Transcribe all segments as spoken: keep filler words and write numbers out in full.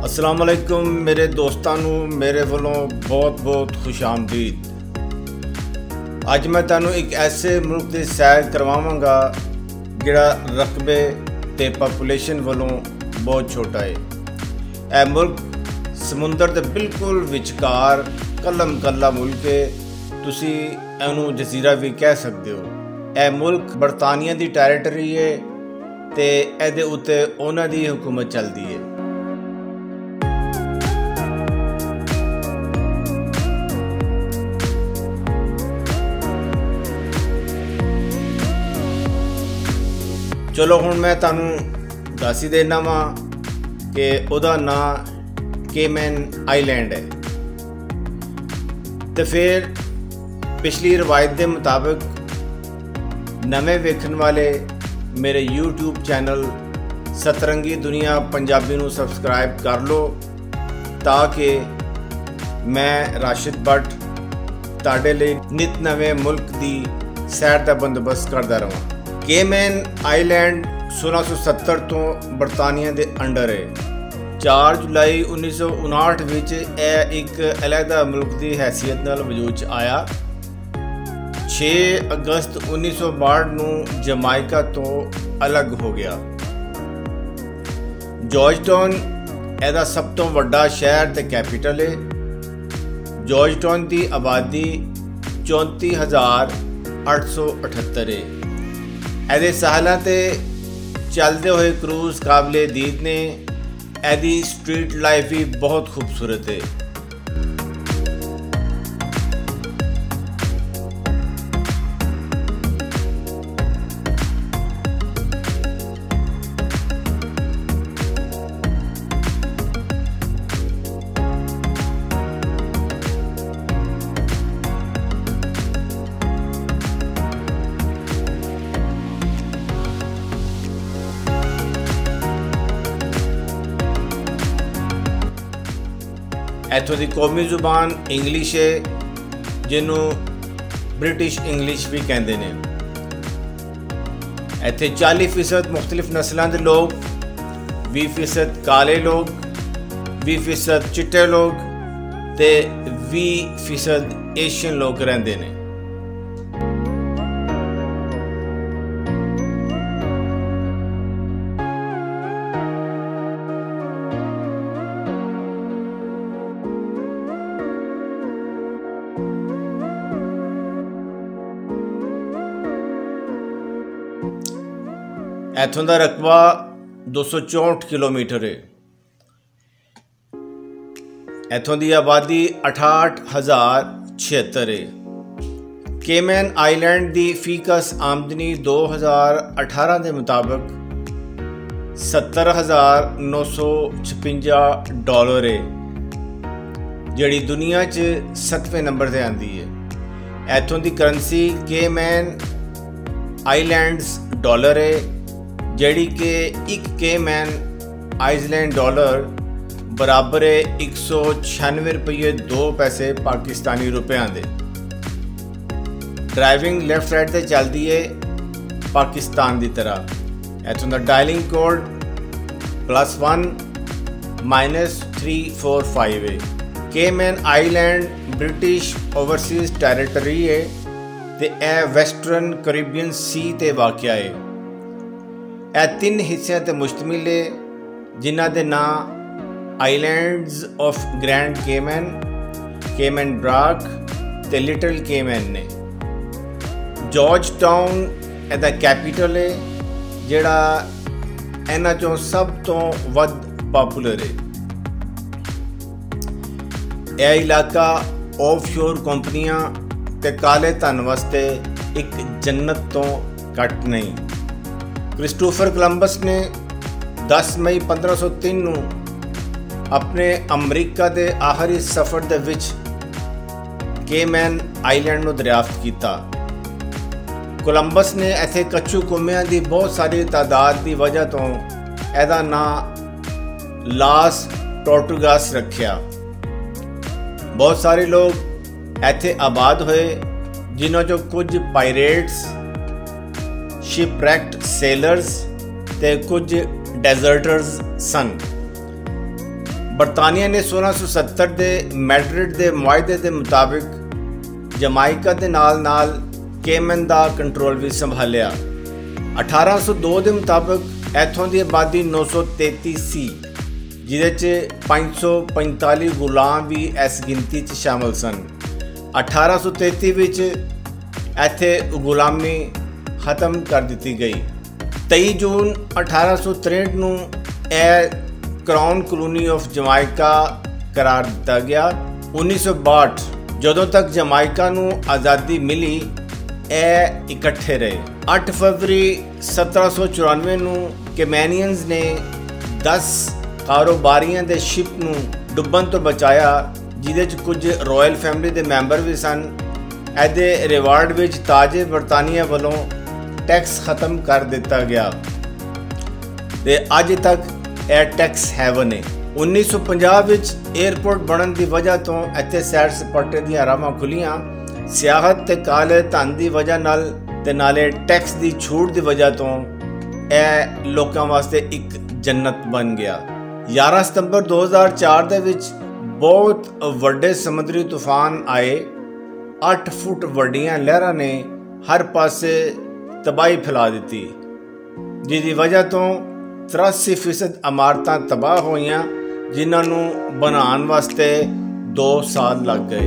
अस्सलाम वालेकुम मेरे दोस्तां नूं मेरे वालों बहुत बहुत खुश आमदीद। अज मैं तुहानूं एक ऐसे मुल्क की सैर करवावांगा जिहड़ा रकबे ते पॉपूलेशन वालों बहुत छोटा है। यह मुल्क समुंदर के बिल्कुल विचकार कलम कला मुल्क है, तुसी इहनूं जजीरा भी कह सकते हो। यह मुल्क बरतानिया की टैरेटरी है ते इहदे उत्ते उन्हां दी हुकूमत चलती है। चलो हुण मैं तुहानूं दस ही देना वा कि उहदा नाम केमैन आइलैंड है। तो फिर पिछली रवायत के मुताबिक नवे वेखण वाले मेरे यूट्यूब चैनल सतरंगी दुनिया पंजाबी नूं सबसक्राइब कर लो ताकि मैं राशिद भट्ट तुहाडे लई नित नवे मुल्क की सैर का बंदोबस्त करता रहां। केमैन आइलैंड सोलह सौ सत्तर तो बरतानिया के अंडर है। चार जुलाई उन्नीस सौ उनाहठ विच यह एक अलहदा मुल्क की हैसियत नाल वजूद च आया। छे अगस्त उन्नीस सौ बाहठ नूं जमाइका तो अलग हो गया। जॉर्जटाउन ਇਹਦਾ सब तो वड्डा शहर ते कैपिटल है। जॉर्जटाउन की आबादी चौंती हज़ार अठ सौ अठहत्तर है। ਇਹਦੇ ਸਾਹਲਾਂ ਤੇ चलते हुए क्रूज़ काबिले दीद ने। ਇਹਦੀ स्ट्रीट लाइफ भी बहुत खूबसूरत है। इत्थों की कौमी जुबान इंग्लिश है जिन्हों ब्रिटिश इंग्लिश भी कहते हैं। इत्थे चालीस फीसद मुख्तलिफ नस्लों के लोग, बीस फीसद काले लोग, बीस फीसद चिट्टे लोग ते बीस फीसद एशियन लोग रहते हैं। इत्थों का रकबा दो सौ चौंठ किलोमीटर है। इत्थों की आबादी अठाहठ हज़ार छिहत्तर है। केमैन आइलैंड की फीकस आमदनी दो हज़ार अठारह के मुताबिक सत्तर हज़ार नौ सौ छपंजा डॉलर है, जिहड़ी दुनिया च सत्तवें नंबर से आती है। इत्थों की करंसी केमैन आइलैंड्स डॉलर है, जड़ी के एक केमैन आइलैंड डॉलर बराबर है एक सौ छियानवे रुपये दो पैसे पाकिस्तानी रुपया दे। ड्राइविंग लेफ्ट राइट से चलती है पाकिस्तान की तरह। इतों का dialling code plus one minus three four five है। Cayman Island British overseas territory है ते ए वैस्टर्न कैरेबियन सी ते वाक़या है। यह तीन हिस्सों पर मुश्तमिल है जिन्हां दे नाम islands of grand Cayman, Cayman Brac ते लिटिल केमैन ने। जॉर्ज टाउन इसदा कैपिटल है जिहड़ा इन्हां चों सब तो वध पॉपुलर है। यह इलाका ऑफशोर कंपनियां ते काले धन वास्ते एक जन्नत तो घट नहीं। क्रिस्टोफर कोलंबस ने दस मई पंद्रह सौ तीन नूं अपने अमरीका के आखिरी सफ़र दे विच केमैन आइलैंड नूं दरियाफ्त किया। कोलंबस ने इत्थे कच्चू कुम्मियां की बहुत सारी तादाद की वजह तो इसदा नाम लास टोर्टुगास रखिया। बहुत सारे लोग इत्थे आबाद हुए जिन्हों चो कुछ पायरेट्स, शिपरैक्ट सेलर्स ते कुछ डेजर्टर्स सन। बरतानिया ने सोलह सौ सत्तर के मैड्रिड के मुआहदे के मुताबिक जमाइका के नाल नाल केमन का कंट्रोल भी संभालिया। अठारह सौ दो के मुताबिक इत्थों की आबादी नौ सौ तेती सी, जिहदे पाँच सौ पैंताली गुलाम भी इस गिनती च शामिल सन। अठारह सौ तेती विच इत्थे गुलामी खत्म कर दी गई। तेईस जून अठारह सौ त्रेंठ नूं यह क्राउन कॉलोनी ऑफ जमाइका करार दिता गया। उन्नीस सौ बाहठ जदों तक जमाइका नूं आज़ादी मिली ए इकट्ठे रहे। अठ फरवरी सत्रह सौ चौरानवे नूं कैमेनियंस ने दस कारोबारियों के शिप नूं डुब्बन तो बचाया, जिहदे च कुछ रॉयल फैमिली के मैंबर भी सन। ਇਹਦੇ रिवार्ड विच ताजे बरतानिया वालों टैक्स खत्म कर दिता गया ते अज तक यह टैक्स हैवन है। उन्नीस सौ पचास विच एयरपोर्ट बनने की वजह तो इत्थे सैर सपाटे दी राहां खुलियां। सियाहत ते काले धन की वजह नाल ते नाले टैक्स की छूट की वजह तो यह लोगों वास्ते एक जन्नत बन गया। ग्यारह सितंबर दो हज़ार चार दे विच बहुत वड्डे समुद्री तूफान आए। अठ फुट वड्डियां लहरां ने हर पासे तबाही फैला दी, जिसकी वजह तो तिरासी फीसद इमारतां तबाह होईयां, जिन्हां नूं बनाउण वास्ते दो साल लग गए।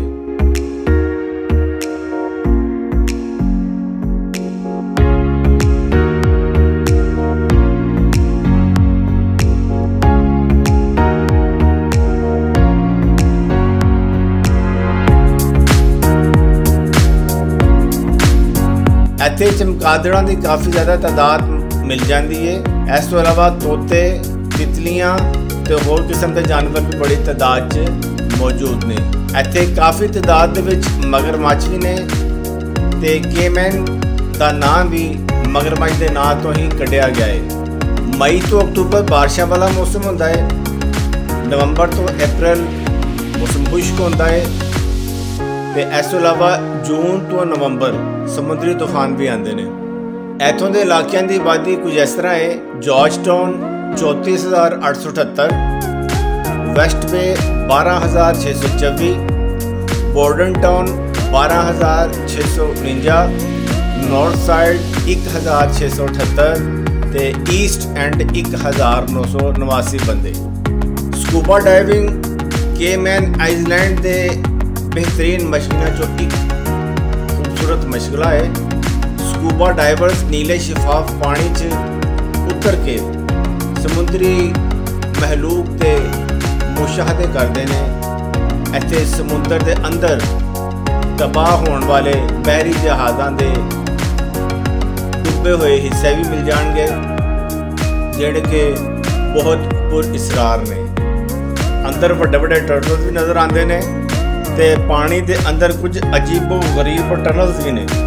ਇੱਥੇ ਚਮਕਾਦੜਾਂ ਦੀ ਕਾਫੀ ਜ਼ਿਆਦਾ ਤਾਦਾਦ ਮਿਲ ਜਾਂਦੀ ਹੈ। ਇਸ ਤੋਂ ਇਲਾਵਾ ਤੋਤੇ, ਤਿਤਲੀਆਂ ਤੇ ਹੋਰ ਕਿਸਮ ਦੇ ਜਾਨਵਰ ਵੀ ਬੜੀ ਤਾਦਾਦ 'ਚ ਮੌਜੂਦ ਨੇ। ਇੱਥੇ ਕਾਫੀ ਤਾਦਾਦ ਦੇ ਵਿੱਚ ਮਗਰਮੱਛ ਵੀ ਨੇ ਤੇ ਕੇਮਨ ਦਾ ਨਾਂ ਵੀ ਮਗਰਮੱਛ ਦੇ ਨਾਂ ਤੋਂ ਹੀ ਕੱਢਿਆ ਗਿਆ ਹੈ। ਮਈ ਤੋਂ ਅਕਤੂਬਰ ਬਾਰਿਸ਼ਾਂ ਵਾਲਾ ਮੌਸਮ ਹੁੰਦਾ ਹੈ। ਨਵੰਬਰ ਤੋਂ ਅਪ੍ਰੈਲ ਮੌਸਮ ਖੁਸ਼ਕ ਹੁੰਦਾ ਹੈ ਤੇ ਇਸ ਤੋਂ ਇਲਾਵਾ ਜੂਨ ਤੋਂ ਨਵੰਬਰ ਸਮੁੰਦਰੀ ਤੂਫਾਨ ਵੀ ਆਉਂਦੇ ਨੇ। ਇੱਥੋਂ ਦੇ ਇਲਾਕਿਆਂ ਦੀ ਆਬਾਦੀ ਕੁਝ ਇਸ ਤਰ੍ਹਾਂ ਹੈ। ਜਾਰਜ ਟਾਊਨ ਚੌਂਤੀ ਹਜ਼ਾਰ ਅੱਠ ਸੌ ਅਠੱਤਰ, ਵੈਸਟ ਬੇ ਬਾਰਾਂ ਹਜ਼ਾਰ ਛੇ ਸੌ ਚੌਵੀ, ਬੋਰਡਨ ਟਾਊਨ ਬਾਰਾਂ ਹਜ਼ਾਰ ਛੇ ਸੌ ਉਣੰਜਾ, ਨੌਰਥ ਸਾਈਡ ਇੱਕ ਹਜ਼ਾਰ ਛੇ ਸੌ ਅਠੱਤਰ ਤੇ ਈਸਟ ਐਂਡ ਇੱਕ ਹਜ਼ਾਰ ਨੌ ਸੌ ਨਵਾਸੀ ਬੰਦੇ। ਸਕੂਬਾ ਡਾਈਵਿੰਗ ਕੇਮੈਨ ਆਈਲੈਂਡ ਦੇ बेहतरीन मशीनों चो एक खूबसूरत मशगला है। स्कूबा डाइवर्स नीले शफाफ पानी च उतर के समुद्री महलूक के मुशाहदे करते हैं। इत्थे समुद्र के अंदर तबाह होने वाले बहरी जहाज़ों के डुबे हुए हिस्से भी मिल जाएंगे, जिहड़े कि बहुत पुरअसरार ने। अंदर वड्डे वड्डे टर्टल्स भी नज़र आते हैं ते पानी दे अंदर कुछ अजीबो गरीब टनल्स भी ने।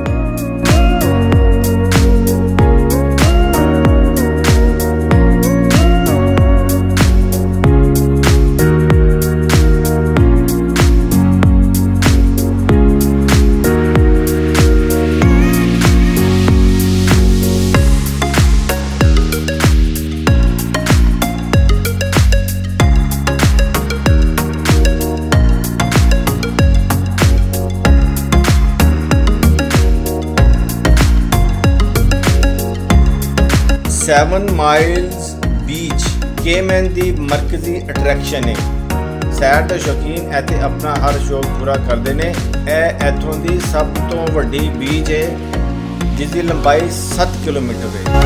सैवन माइल्स बीच केमैन की मरकजी अट्रैक्शन है। सैर के शौकीन इत्थे अपना हर शौक पूरा करते हैं। यह इत्थों की सब तो वड्डी बीच है, जिसकी लंबाई सत्त किलोमीटर है।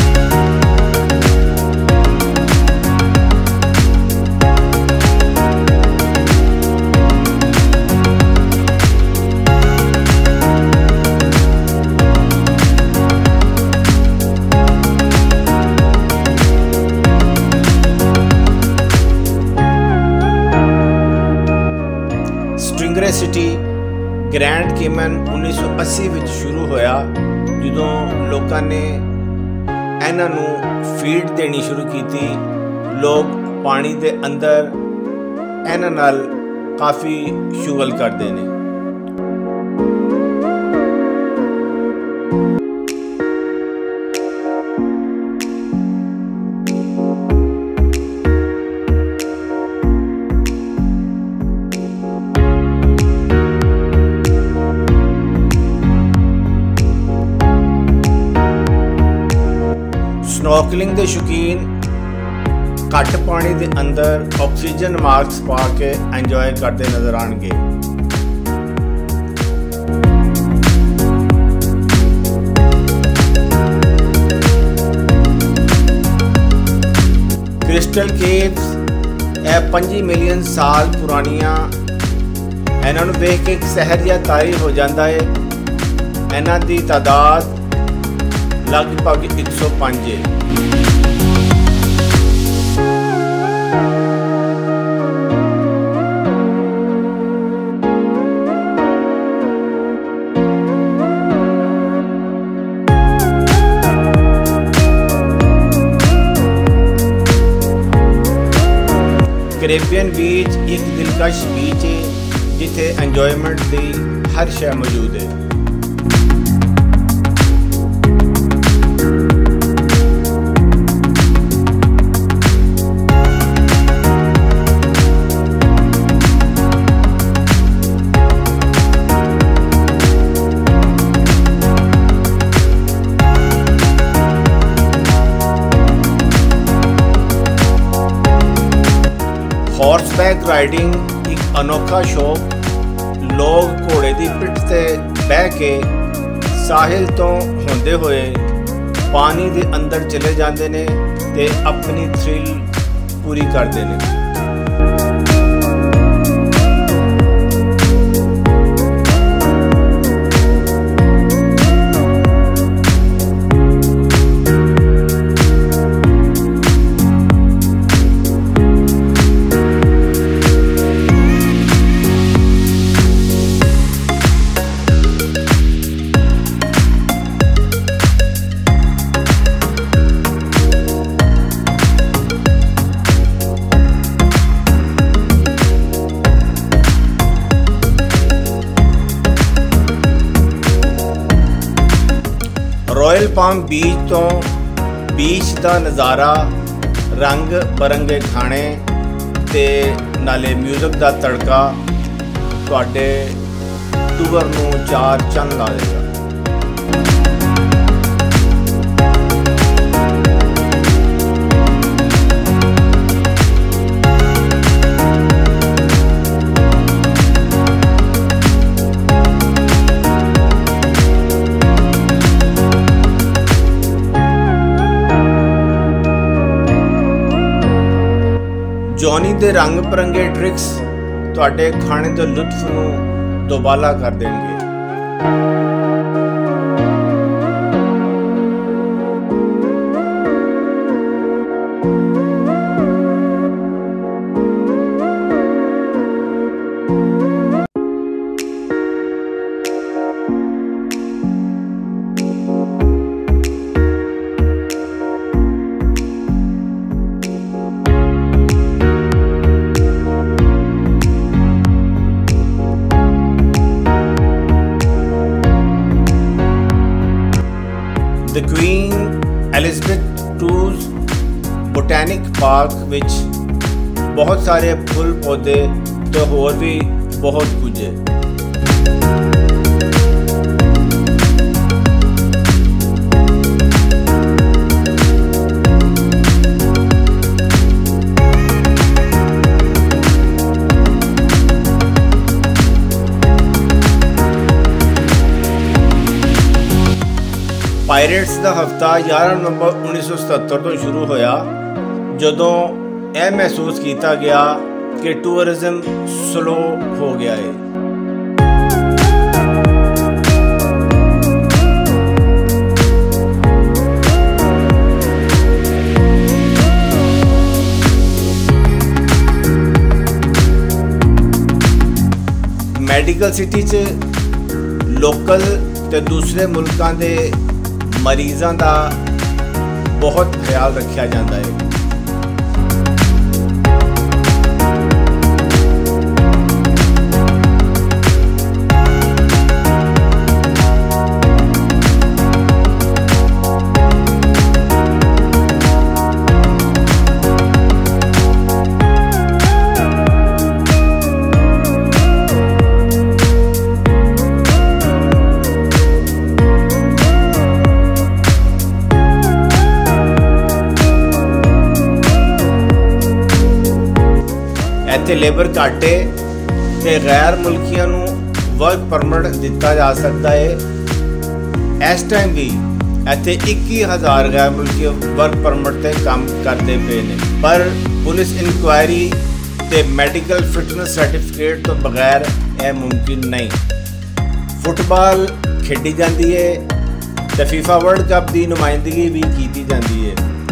सिटी ग्रैंड केमन उन्नीस सौ अस्सी विच शुरू होया, जदों लोगों ने इन्हां नूं फीड देनी शुरू की। लोग पानी दे अंदर इन्हां नाल काफ़ी शुगल करते हैं। ਸਨੋਰਕਲਿੰਗ ਦੇ ਸ਼ੌਕੀਨ ਘੱਟ ਪਾਣੀ ਦੇ ਅੰਦਰ ਆਕਸੀਜਨ ਮਾਸਕ ਪਾ ਕੇ ਇੰਜੋਏ ਕਰਦੇ ਨਜ਼ਰ ਆਣਗੇ। क्रिस्टल केव्स ਇਹ पंजी मिलियन साल पुरानियां इन्हां नूं वेख के एक शहर जिहा तारी हो जाता है। इन्हां दी तादाद लगभग एक सौ पाँच है। कैरेबियन बीच एक दिलकश बीच है जिथे एंजॉयमेंट की हर शय मौजूद है। हॉर्सबैक राइडिंग एक अनोखा शौक। लोग घोड़े की पिठ से बह के साहिल तो होंदे हुए पानी के अंदर चले जाते हैं ते अपनी थ्रिल पूरी करते हैं। रॉयल पाम बीच तो बीच का नज़ारा, रंग बरंगे खाने ते नाले म्यूजिक का तड़का तुहाडे टूर नूं चार चंद ला देगा। जॉनी दे रंग बरंगे ट्रिक्स तुहाडे खाने के लुत्फ नूं दोबाला कर देंगे। द क्वीन एलिज़ाबेथ टूज बोटैनिक पार्क विच बहुत सारे फुल पौधे तो होर भी बहुत कुछ है। पायरेट्स का हफ्ता ग्यारह नवंबर उन्नीस सौ सतहत्तर तो शुरू होया, जदों यह महसूस किया गया कि टूरिज्म स्लो हो गया है। मेडिकल सिटी च लोकल ते दूसरे मुल्कों के मरीजों का बहुत ख्याल रखा जाता है। ਇੱਥੇ ਲੇਬਰ ਘੱਟ ਹੈ ਤੇ ਗੈਰ ਮੁਲਕੀਆਂ ਨੂੰ ਵਰਕ ਪਰਮਿਟ ਦਿੱਤਾ ਜਾ ਸਕਦਾ ਹੈ। ਇਸ ਟਾਈਮ ਵੀ ਇੱਥੇ ਇੱਕੀ ਹਜ਼ਾਰ ਗੈਰ ਮੁਲਕੀ ਵਰਕ ਪਰਮਿਟ ਤੇ ਕੰਮ ਕਰਦੇ ਪਏ ਨੇ, ਪਰ ਪੁਲਿਸ ਇਨਕੁਆਇਰੀ ਤੇ ਮੈਡੀਕਲ ਫਿਟਨੈਸ ਸਰਟੀਫਿਕੇਟ ਤੋਂ ਬਗੈਰ ਇਹ ਮੁਮਕਿਨ ਨਹੀਂ। ਫੁੱਟਬਾਲ ਖੇਡੀ ਜਾਂਦੀ ਹੈ ਤੇ ਫੀਫਾ ਵਰਲਡ ਕੱਪ ਦੀ ਨੁਮਾਇੰਦਗੀ ਵੀ ਕੀਤੀ ਜਾਂਦੀ ਹੈ।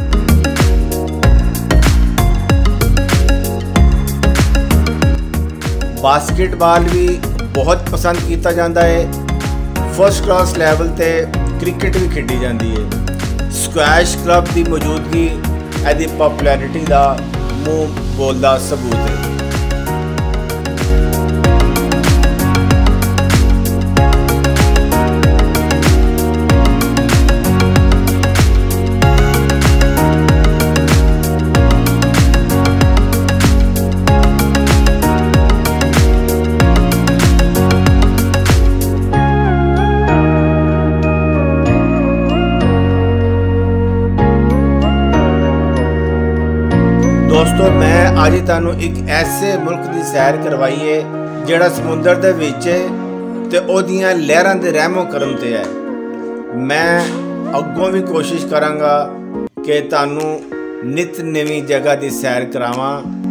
बास्केटबॉल भी बहुत पसंद किया जाता है। फर्स्ट क्लास लैवल ते क्रिकेट भी खेडी जाती है। स्क्वैश क्लब की मौजूदगी इसकी पॉपुलैरिटी का मुँह बोलता सबूत है। दोस्तों मैं आज तुहानू एक ऐसे मुल्क की सैर करवाई है जिहड़ा समुंदर दे विच है ते ओदियां लहरां दे रहमो करम ते है। मैं अग्गों भी कोशिश करांगा कि तुहानू नित नवी जगह की सैर करावां।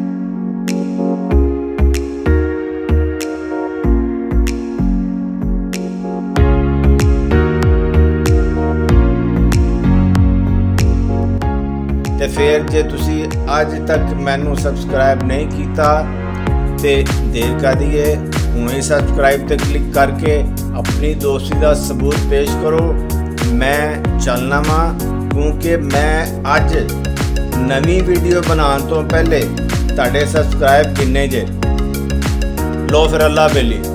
ਤੇ फिर जे तुसी अज तक मैनू सबसक्राइब नहीं किया तो देर कर दिए, हुणे सबसक्राइब ते क्लिक करके अपनी दोस्ती का सबूत पेश करो। मैं चलना वा क्योंकि मैं अज नवी वीडियो बनाने तो पहले तुहाडे सबसक्राइब किन्ने जे लो फिर अल्लाह बेली।